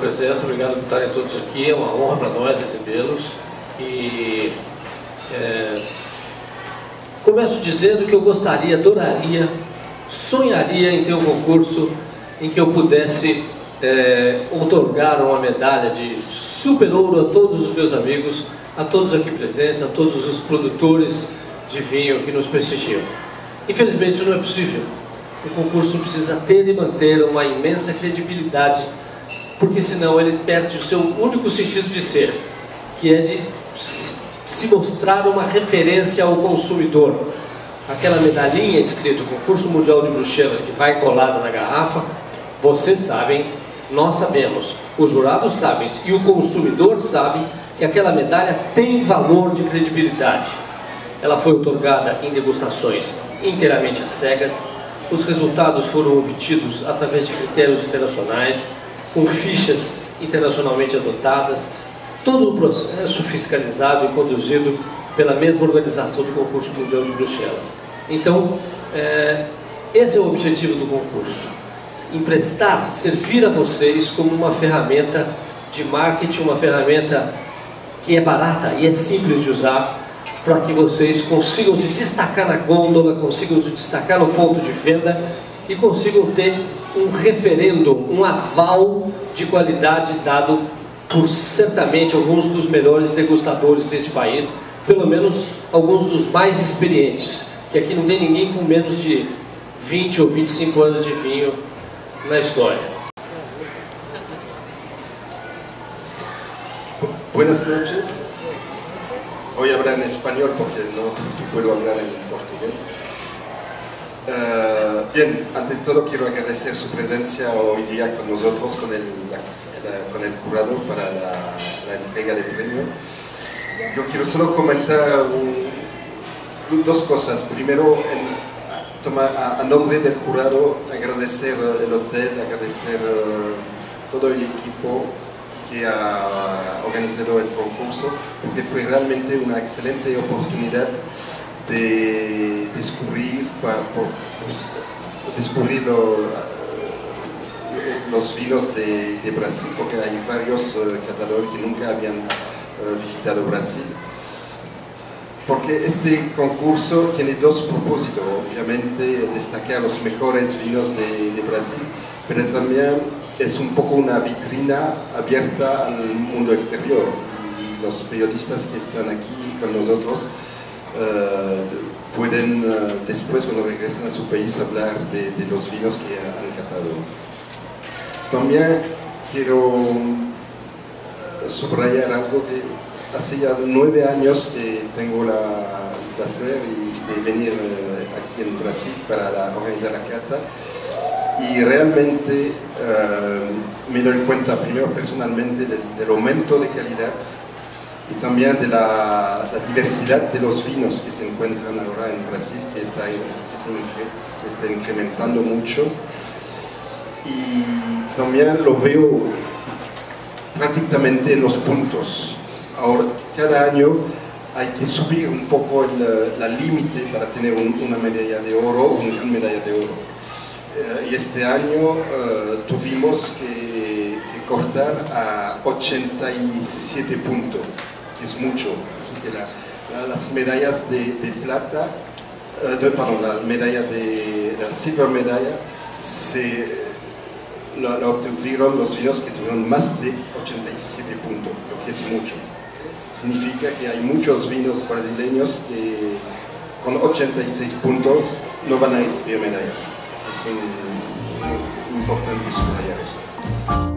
presença, obrigado por estarem todos aqui. É uma honra para nós recebê-los. E começo dizendo que eu gostaria, adoraria, sonharia em ter um concurso em que eu pudesse outorgar uma medalha de super ouro a todos os meus amigos, a todos aqui presentes, a todos os produtores de vinho que nos prestigiam. Infelizmente isso não é possível. O concurso precisa ter e manter uma imensa credibilidade, porque senão ele perde o seu único sentido de ser, que é de se mostrar uma referência ao consumidor. Aquela medalhinha escrito Concurso Mundial de Bruxelas, que vai colada na garrafa, vocês sabem, nós sabemos, os jurados sabem e o consumidor sabe que aquela medalha tem valor de credibilidade. Ela foi outorgada em degustações inteiramente às cegas. Os resultados foram obtidos através de critérios internacionais, com fichas internacionalmente adotadas, todo o processo fiscalizado e conduzido pela mesma organização do Concurso Mundial de Bruxelas. Então, esse é o objetivo do concurso: emprestar, servir a vocês como uma ferramenta de marketing, uma ferramenta que é barata e é simples de usar, para que vocês consigam se destacar na gôndola, consigam se destacar no ponto de venda e consigam ter um referendo, um aval de qualidade dado por certamente alguns dos melhores degustadores desse país, pelo menos alguns dos mais experientes, que aqui não tem ninguém com menos de 20 ou 25 anos de vinho na história. Buenas noches. Voy a hablar en español porque no puedo hablar en portugués. Bien, antes de todo quiero agradecer su presencia hoy día con nosotros, con el jurado para la entrega del premio. Yo quiero solo comentar dos cosas. Primero, a nombre del jurado, agradecer el hotel, agradecer todo el equipo que ha organizado el concurso, porque fue realmente una excelente oportunidad de descubrir los vinos de Brasil, porque hay varios catadores que nunca habían visitado Brasil. Porque este concurso tiene dos propósitos: obviamente destacar los mejores vinos de Brasil, pero también es un poco una vitrina abierta al mundo exterior. Y los periodistas que están aquí con nosotros pueden después, cuando regresen a su país, hablar de los vinos que han catado. También quiero subrayar algo que hace ya 9 años que tengo el placer de venir aquí en Brasil para organizar la cata, y realmente me doy cuenta primero personalmente del aumento de calidad y también de la diversidad de los vinos que se encuentran ahora en Brasil, que se está incrementando mucho, y también lo veo prácticamente en los puntos. Ahora, cada año hay que subir un poco la límite para tener una medalla de oro, una gran medalla de oro. Y este año tuvimos que cortar a 87 puntos, que es mucho. Así que las medallas de plata, la medalla la silver medalla, la obtuvieron los vinos que tuvieron más de 87 puntos, lo que es mucho. Significa que hay muchos vinos brasileños que con 86 puntos no van a recibir medallas. Es importante subrayar eso.